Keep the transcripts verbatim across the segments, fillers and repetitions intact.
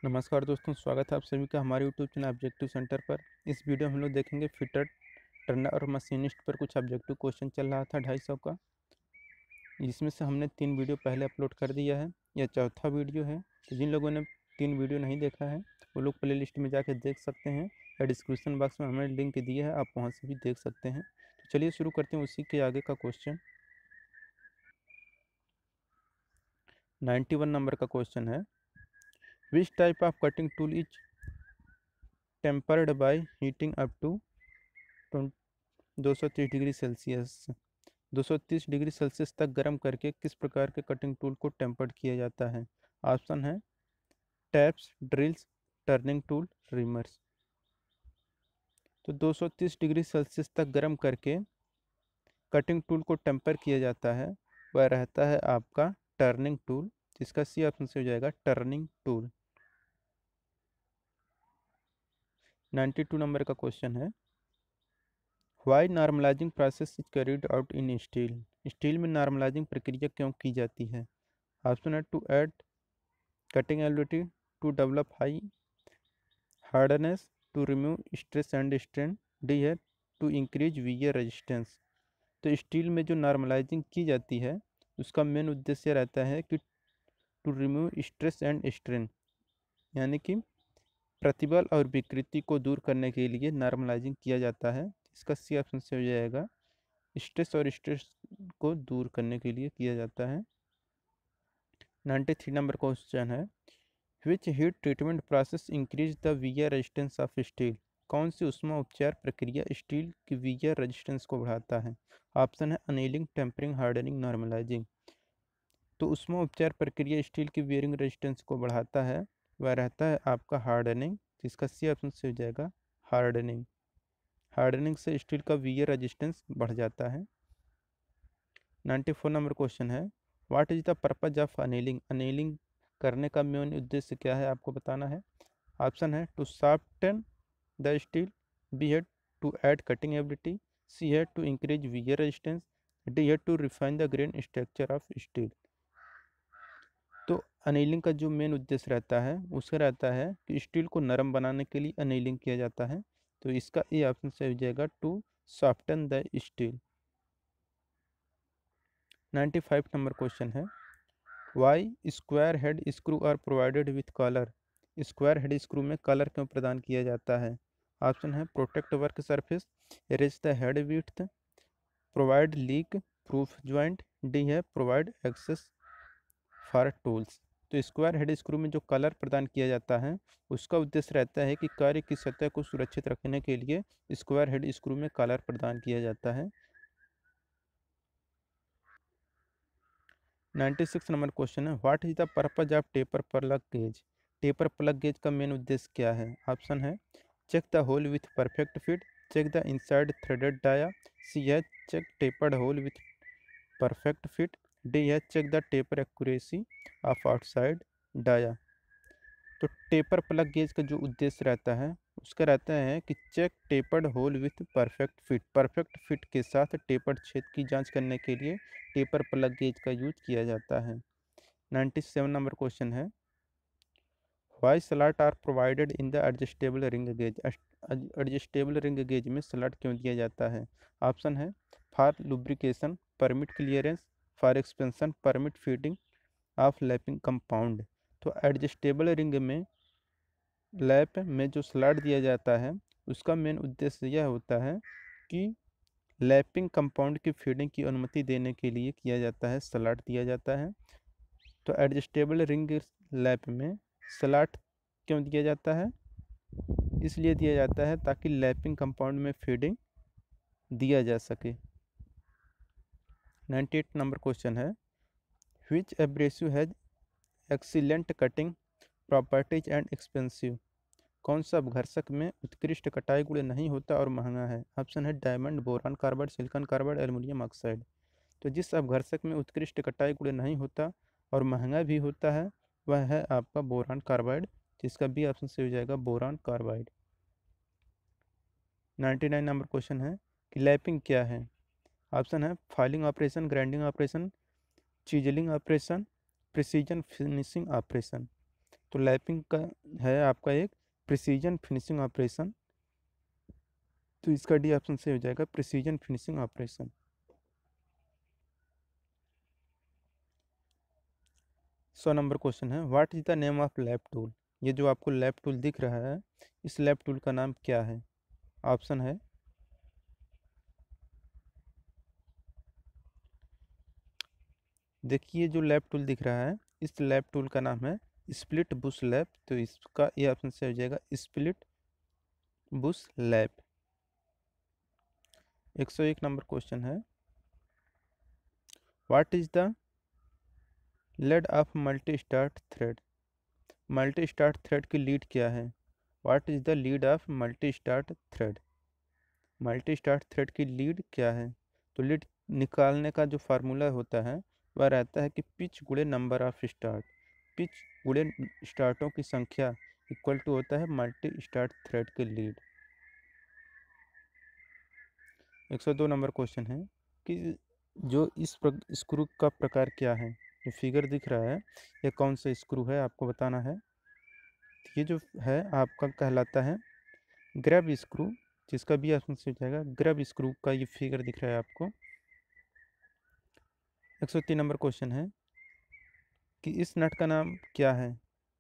नमस्कार दोस्तों, स्वागत है आप सभी का हमारे यूट्यूब चैनल ऑब्जेक्टिव सेंटर पर। इस वीडियो में हम लोग देखेंगे फिटर, टर्नर और मशीनिस्ट पर कुछ ऑब्जेक्टिव क्वेश्चन चल रहा था ढाई सौ का। जिसमें से हमने तीन वीडियो पहले अपलोड कर दिया है, यह चौथा वीडियो है। तो जिन लोगों ने तीन वीडियो नहीं देखा है वो लोग प्ले लिस्ट में जाकर देख सकते हैं, या डिस्क्रिप्शन बॉक्स में हमने लिंक दिया है, आप वहाँ से भी देख सकते हैं। तो चलिए शुरू करते हैं उसी के आगे का क्वेश्चन। नाइन्टी वन नंबर का क्वेश्चन है, which type of cutting tool is tempered by heating up to दो सौ तीस डिग्री सेल्सियस। दो सौ तीस डिग्री सेल्सियस तक गर्म करके किस प्रकार के कटिंग टूल को टेम्पर्ड किया जाता है? ऑप्शन है taps, drills, turning tool, reamers. तो दो सौ तीस डिग्री सेल्सियस तक गर्म करके कटिंग टूल को टेम्पर किया जाता है, वह रहता है आपका टर्निंग टूल, जिसका सी ऑप्शन से हो जाएगा turning tool. Ninety two number का क्वेश्चन है, why normalising process is carried out in steel. Steel में नॉर्मलाइजिंग प्रक्रिया क्यों की जाती है? ऑप्शन है to add cutting ability, to develop high hardness, to remove stress and strain, D है टू इंक्रीज वियर रेजिस्टेंस। तो स्टील में जो नॉर्मलाइजिंग की जाती है उसका मेन उद्देश्य रहता है कि to remove stress and strain, यानी कि प्रतिबल और विकृति को दूर करने के लिए नॉर्मलाइजिंग किया जाता है। इसका सी ऑप्शन से हो जाएगा स्ट्रेस और स्ट्रेस को दूर करने के लिए किया जाता है। नाइन्टी थ्री नंबर क्वेश्चन है, which heat treatment process increase the wear resistance of steel. कौन सी ऊष्मा उपचार प्रक्रिया स्टील की वियर रेजिस्टेंस को बढ़ाता है? ऑप्शन है अनेलिंग, टेम्परिंग, हार्डनिंग, नॉर्मलाइजिंग। तो ऊष्मा उपचार प्रक्रिया स्टील की वियरिंग रेजिस्टेंस को बढ़ाता है, वह रहता है आपका हार्डनिंग, जिसका सी ऑप्शन से हो जाएगा हार्डनिंग। हार्डनिंग से स्टील का वियर रेजिस्टेंस बढ़ जाता है। नाइन्टी फोर नंबर क्वेश्चन है, what is the purpose of annealing. Annealing करने का मेन उद्देश्य क्या है, आपको बताना है। ऑप्शन है to soften the steel, B है to add cutting ability, C है to increase wear resistance, D है to refine the grain structure of steel. तो अनेलिंग का जो मेन उद्देश्य रहता है उसका रहता है कि स्टील को नरम बनाने के लिए अनेलिंग किया जाता है। तो इसका ए ऑप्शन से हो जाएगा to soften the steel. Ninety five number question है, why square head screw are provided with collar. Square head screw में कॉलर क्यों प्रदान किया जाता है? ऑप्शन है protect work surface, raise the head width, provide leak proof joint, D है provide access for tools. तो स्क्वायर हेड स्क्रू में जो कलर प्रदान किया जाता है उसका उद्देश्य रहता है कि कार्य की सतह को सुरक्षित रखने के लिए स्क्वायर हेड स्क्रू में कलर प्रदान किया जाता है। नाइन्टी सिक्स नंबर क्वेश्चन है, what is the purpose of taper plug gauge. Taper plug gauge का मेन उद्देश्य क्या है? ऑप्शन है check the hole with perfect fit, check the inside threaded dia, C है check tapered hole with perfect fit, D है check the taper accuracy of outside dia. तो taper plug gauge का जो उद्देश्य रहता है उसका रहता है कि check tapered hole with perfect fit. Perfect fit के साथ टेपर्ड छेद की जांच करने के लिए टेपर प्लग गेज का यूज किया जाता है। नाइन्टी सेवन नंबर क्वेश्चन है, why slot are provided in the adjustable ring gauge. Adjustable ring gauge में स्लॉट क्यों दिया जाता है? ऑप्शन है for lubrication, permit clearance, for expansion, permit feeding of lapping compound. तो एडजस्टेबल रिंग में lap में जो स्लॉट दिया जाता है उसका मेन उद्देश्य यह होता है कि लैपिंग कंपाउंड की फीडिंग की अनुमति देने के लिए किया जाता है, स्लॉट दिया जाता है। तो एडजस्टेबल रिंग लैप में स्लॉट क्यों दिया जाता है? इसलिए दिया जाता है ताकि लैपिंग कंपाउंड में फीडिंग दिया जा सके। नाइन्टी एट नंबर क्वेश्चन है, which abrasive has excellent cutting properties and expensive. कौन सा अपघर्षक में उत्कृष्ट कटाई गुण नहीं होता और महंगा है? ऑप्शन है diamond, boron carbide, silicon carbide, aluminium oxide. तो जिस अपघर्षक में उत्कृष्ट कटाई गुण नहीं होता और महंगा भी होता है वह है आपका बोरान कार्बाइड, जिसका बी ऑप्शन से हो जाएगा boron carbide. Ninety nine number question है कि लैपिंग क्या है? ऑप्शन है filing operation, grinding operation, chiselling operation, precision finishing operation. तो लैपिंग का है आपका एक प्रिसीजन फिनिशिंग ऑपरेशन, तो इसका डी ऑप्शन से हो जाएगा प्रिसीजन फिनिशिंग ऑपरेशन। सौ नंबर क्वेश्चन है, what is the name of lap tool. ये जो आपको लैप टूल दिख रहा है, इस लैप टूल का नाम क्या है। ऑप्शन है देखिए, जो लैप टूल दिख रहा है, इस लैप टूल का नाम है स्प्लिट बुश लैप, तो इसका ये ऑप्शन से हो जाएगा स्प्लिट बुश लैप। एक सौ एक नंबर क्वेश्चन है, what is the lead of multi start thread. Multi start thread की लीड क्या है। What is the lead of multi start thread. Multi start thread की लीड क्या है। तो लीड निकालने का जो फार्मूला होता है वह रहता है कि पिच गुणे नंबर ऑफ स्टार्ट, पिच गुणे स्टार्टों की संख्या इक्वल टू होता है मल्टी स्टार्ट थ्रेड की लीड। एक सौ दो नंबर क्वेश्चन है कि जो इस स्क्रू का प्रकार क्या है। ये फिगर दिख रहा है, ये कौन सा स्क्रू है आपको बताना है। ये जो है आपका कहलाता है ग्रैब स्क्रू, जिसका भी ऑप्शन से हो जाएगा ग्रैब स्क्रू का ये फिगर दिख रहा है आपको। एक सौ तीन नंबर क्वेश्चन है कि इस नट का नाम क्या है।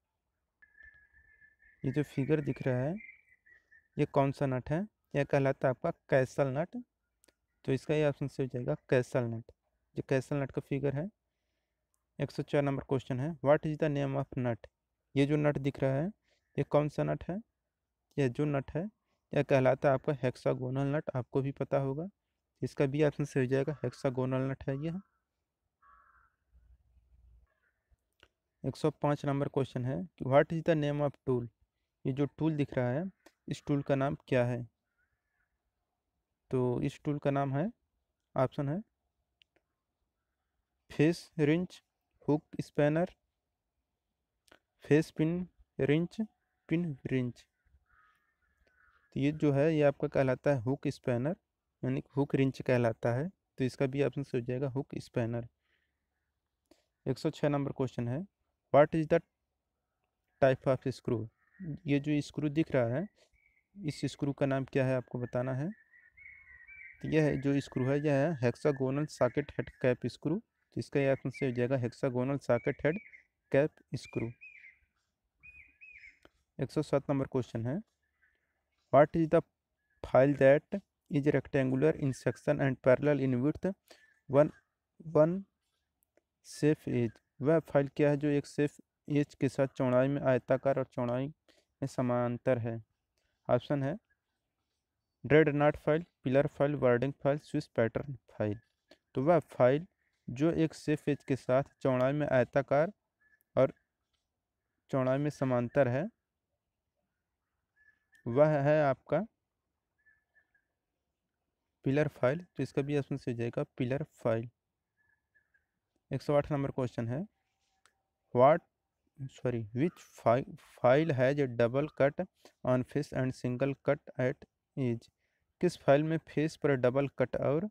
ये जो फिगर दिख रहा है, ये कौन सा नट है। यह कहलाता है आपका कैसल नट, तो इसका ये ऑप्शन से हो जाएगा कैसल नट, जो कैसल नट का फिगर है। एक सौ चार नंबर क्वेश्चन है, what is the name of nut. ये जो नट दिख रहा है, ये कौन सा नट है। यह जो नट है यह कहलाता है आपका हेक्सागोनल नट, आपको भी पता होगा। इसका भी ऑप्शन से हो जाएगा हेक्सागोनल नट है यह। एक सौ पाँच नंबर क्वेश्चन है कि what is the name of tool. ये जो टूल दिख रहा है, इस टूल का नाम क्या है। तो इस टूल का नाम है, ऑप्शन है face wrench, hook spanner, face pin wrench, pin wrench. तो ये जो है ये आपका कहलाता है हुक स्पैनर, यानी हुक रिंच कहलाता है, तो इसका भी ऑप्शन से हो जाएगा हुक स्पैनर। एक सौ छः नंबर क्वेश्चन है, what is the type of screw. ये जो स्क्रू दिख रहा है, इस स्क्रू का नाम क्या है आपको बताना है। तो यह जो स्क्रू है यह है hexagonal socket head cap screw, तो इसका ये ऑप्शन से हो जाएगा hexagonal socket head cap screw. एक सौ सात नंबर क्वेश्चन है, what is the file that is rectangular in section and parallel in width one one safe edge. वह फाइल क्या है जो एक सेफ एज के साथ चौड़ाई में आयताकार और चौड़ाई में समांतर है। ऑप्शन है dreadnought file, pillar file, warding file, Swiss pattern file. तो वह फाइल जो एक सेफ एज के साथ चौड़ाई में आयताकार और चौड़ाई में समांतर है, वह है आपका पिलर फाइल, तो इसका भी ऑप्शन से हो जाएगा पिलर फाइल। एक सौ आठ नंबर क्वेश्चन है, what sorry which file has a double cut on face and single cut at edge. किस फाइल में फेस पर डबल कट और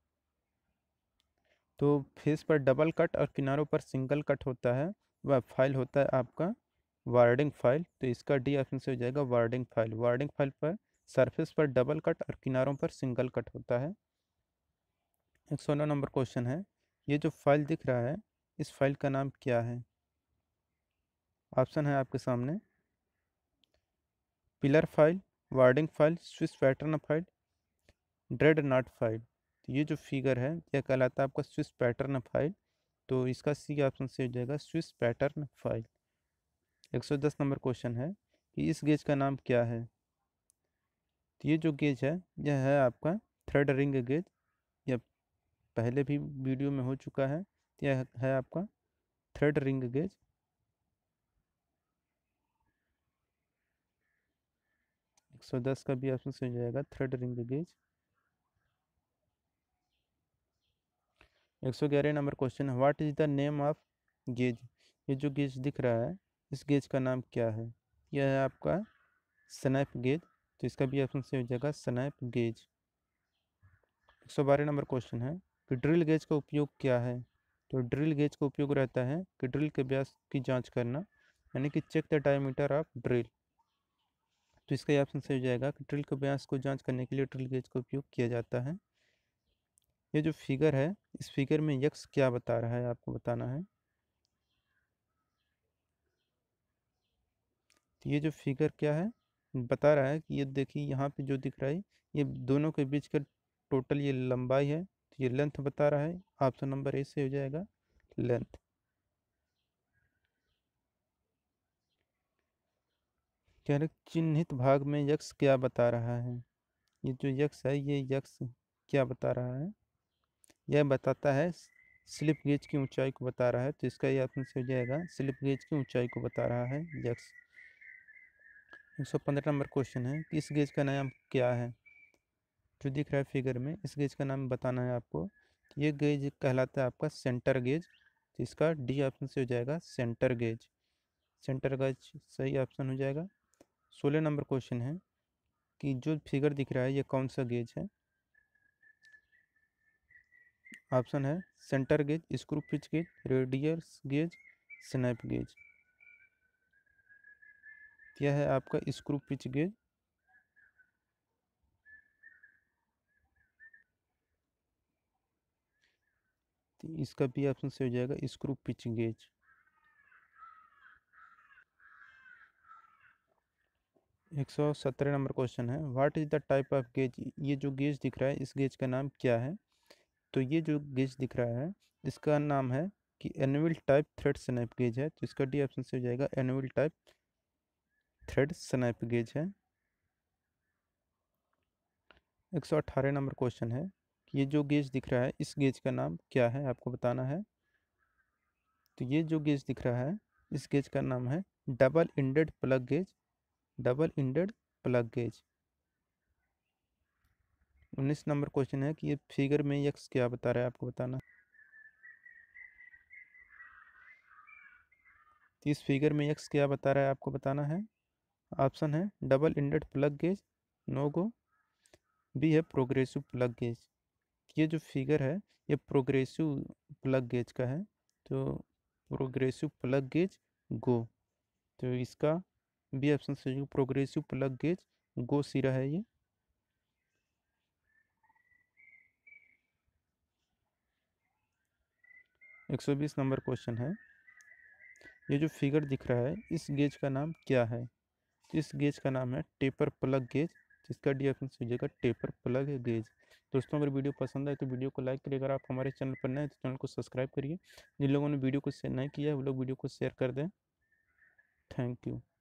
तो फेस पर डबल कट और किनारों पर सिंगल कट होता है, वह फाइल होता है आपका वार्डिंग फाइल, तो इसका डी ऑप्शन से हो जाएगा वार्डिंग फाइल। वार्डिंग फाइल पर सरफेस पर डबल कट और किनारों पर सिंगल कट होता है। एक सौ नौ नंबर क्वेश्चन है, ये जो फाइल दिख रहा है, इस फाइल का नाम क्या है। ऑप्शन है आपके सामने pillar file, warding file, Swiss pattern file, dreadnought file. तो ये जो फिगर है यह कहलाता है आपका स्विस पैटर्न फाइल, तो इसका सी ऑप्शन से हो जाएगा स्विस पैटर्न फाइल। एक सौ दस नंबर क्वेश्चन है कि इस गेज का नाम क्या है। तो ये जो गेज है यह है आपका थ्रेड रिंग गेज, यह पहले भी वीडियो में हो चुका है। यह है आपका थ्रेड रिंग गेज। एक सौ दस का भी ऑप्शन से हो जाएगा थ्रेड रिंग गेज। एक सौ ग्यारह नंबर क्वेश्चन है, what is the name of gauge. ये जो गेज दिख रहा है, इस गेज का नाम क्या है। यह है आपका स्नैप गेज, तो इसका भी ऑप्शन से हो जाएगा स्नैप गेज। एक सौ बारह नंबर क्वेश्चन है कि ड्रिल गेज का उपयोग क्या है। तो ड्रिल गेज का उपयोग रहता है कि ड्रिल के व्यास की जांच करना, यानी कि check the diameter of drill. तो इसका ये ऑप्शन सही हो जाएगा कि ड्रिल के व्यास को जांच करने के लिए ड्रिल गेज का उपयोग किया जाता है। ये जो फिगर है, इस फिगर में यक्स क्या बता रहा है आपको बताना है। तो ये जो फिगर क्या है, बता रहा है कि ये देखिए यहाँ पे जो दिख रहा है, ये दोनों के बीच का टोटल ये लंबाई है, तो ये लेंथ बता रहा है। ऑप्शन नंबर ए से हो जाएगा लेंथ। कह रहे चिन्हित भाग में यक्स क्या बता रहा है। ये जो यक्स है, ये यक्स क्या बता रहा है, यह बताता है स्लिप गेज की ऊंचाई को बता रहा है। तो इसका ये ऑप्शन से हो जाएगा स्लिप गेज की ऊंचाई को बता रहा है यक्स। एक सौ पंद्रह नंबर क्वेश्चन है कि इस गेज का नाम क्या है। जो दिख रहा है फिगर में, इस गेज का नाम बताना है आपको। ये गेज कहलाता है आपका सेंटर गेज। तो इसका डी ऑप्शन से हो जाएगा सेंटर गेज। सेंटर गेज सही ऑप्शन हो जाएगा। सोलह नंबर क्वेश्चन है कि जो फिगर दिख रहा है ये कौन सा गेज है। ऑप्शन है centre gauge, screw pitch gauge, radius gauge, snap gauge. यह है आपका स्क्रू पिच गेज। तो इसका भी ऑप्शन से हो जाएगा स्क्रू पिच गेज। एक सौ सत्रह नंबर क्वेश्चन है what is the type of gauge. ये जो गेज दिख रहा है, इस गेज का नाम क्या है। तो ये जो गेज दिख रहा है, इसका नाम है कि annular type thread snap gauge है। तो इसका डी ऑप्शन से हो जाएगा annular type thread snap gauge है। एक सौ अठारह नंबर क्वेश्चन है कि ये जो गेज दिख रहा है, इस गेज का नाम क्या है आपको बताना है। तो ये जो गेज दिख रहा है, इस गेज का नाम है double ended plug gauge. Double ended plug gauge. उन्नीस नंबर क्वेश्चन है कि ये फिगर में यक्स क्या बता रहा है आपको बताना। तो इस फिगर में यक्स क्या बता रहा है आपको बताना है। ऑप्शन है double ended plug gauge, no go. B है प्रोग्रेसिव प्लग गेज। ये जो फिगर है, ये प्रोग्रेसिव प्लग गेज का है। तो प्रोग्रेसिव प्लग गेज गो। तो इसका बी ऑप्शन से जो प्रोग्रेसिव प्लग गेज गो सिरा है ये। एक सौ बीस नंबर क्वेश्चन है, ये जो फिगर दिख रहा है, इस गेज का नाम क्या है। तो इस गेज का नाम है टेपर प्लग गेज, जिसका डी ऑप्शन से हो जाएगा टेपर प्लग गेज। दोस्तों अगर वीडियो पसंद आए तो वीडियो को लाइक करिए। अगर आप हमारे चैनल पर नए हैं तो चैनल को सब्सक्राइब करिए। जिन लोगों ने वीडियो को शेयर नहीं किया है वो लोग वीडियो को शेयर कर दें। Thank you.